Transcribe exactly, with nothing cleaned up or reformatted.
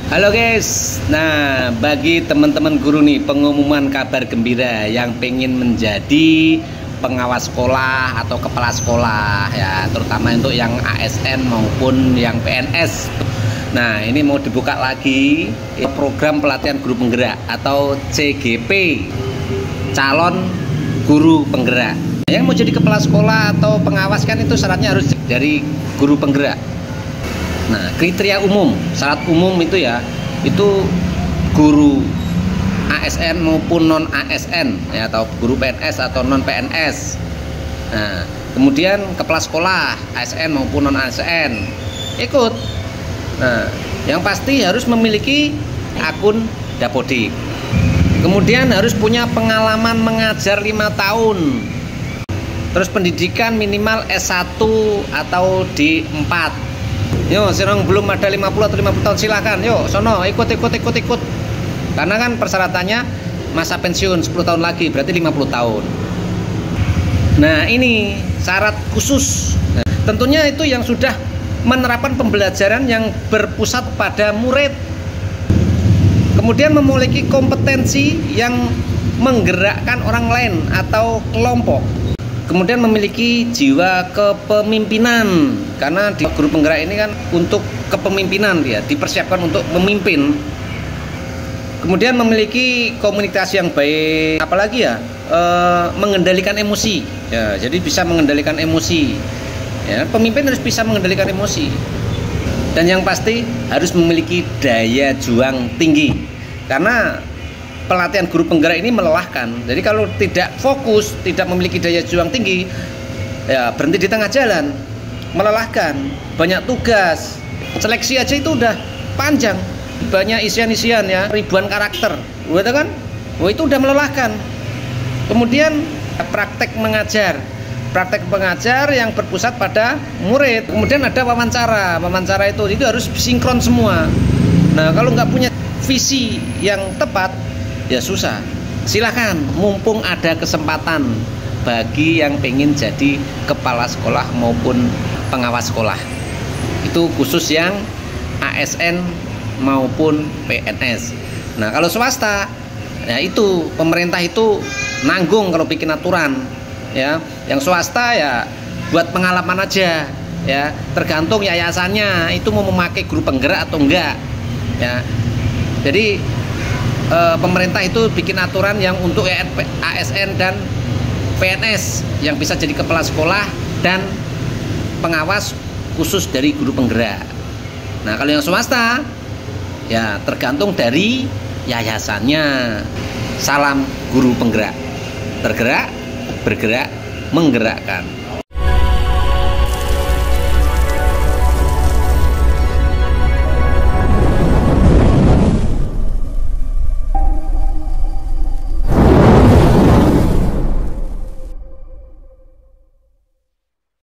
Halo guys, nah bagi teman-teman guru nih pengumuman kabar gembira yang pengen menjadi pengawas sekolah atau kepala sekolah ya, terutama untuk yang A S N maupun yang P N S. Nah ini mau dibuka lagi program pelatihan guru penggerak atau C G P, calon guru penggerak. Yang mau jadi kepala sekolah atau pengawas kan itu syaratnya harus dari guru penggerak. Nah, kriteria umum, syarat umum itu ya, itu guru A S N maupun non A S N ya, atau guru P N S atau non P N S. Nah, kemudian kepala sekolah A S N maupun non A S N ikut. Nah, yang pasti harus memiliki akun Dapodik. Kemudian harus punya pengalaman mengajar lima tahun. Terus pendidikan minimal S satu atau D empat. Yo, senang belum ada lima puluh atau lima puluh tahun silakan. Yo, sono ikut ikut ikut ikut. Karena kan persyaratannya masa pensiun sepuluh tahun lagi, berarti lima puluh tahun. Nah, ini syarat khusus. Nah, tentunya itu yang sudah menerapkan pembelajaran yang berpusat pada murid. Kemudian memiliki kompetensi yang menggerakkan orang lain atau kelompok. Kemudian memiliki jiwa kepemimpinan, karena di guru penggerak ini kan untuk kepemimpinan, dia dipersiapkan untuk memimpin. Kemudian memiliki komunikasi yang baik, apalagi ya e, mengendalikan emosi ya, jadi bisa mengendalikan emosi ya, pemimpin harus bisa mengendalikan emosi. Dan yang pasti harus memiliki daya juang tinggi, karena pelatihan guru penggerak ini melelahkan. Jadi kalau tidak fokus, tidak memiliki daya juang tinggi, ya berhenti di tengah jalan, melelahkan. Banyak tugas, seleksi aja itu udah panjang, banyak isian-isian ya, ribuan karakter, udah kan? Oh, itu udah melelahkan. Kemudian praktek mengajar, praktek mengajar yang berpusat pada murid. Kemudian ada wawancara, wawancara itu itu harus sinkron semua. Nah kalau nggak punya visi yang tepat, ya susah. Silahkan, mumpung ada kesempatan bagi yang pengen jadi kepala sekolah maupun pengawas sekolah. Itu khusus yang A S N maupun P N S. Nah kalau swasta, ya itu pemerintah itu nanggung kalau bikin aturan. Ya, yang swasta ya buat pengalaman aja. Ya, tergantung yayasannya itu mau memakai guru penggerak atau enggak. Ya, jadi E, pemerintah itu bikin aturan yang untuk A S N dan P N S yang bisa jadi kepala sekolah dan pengawas khusus dari guru penggerak. Nah kalau yang swasta ya tergantung dari yayasannya. Salam guru penggerak, tergerak, bergerak, menggerakkan.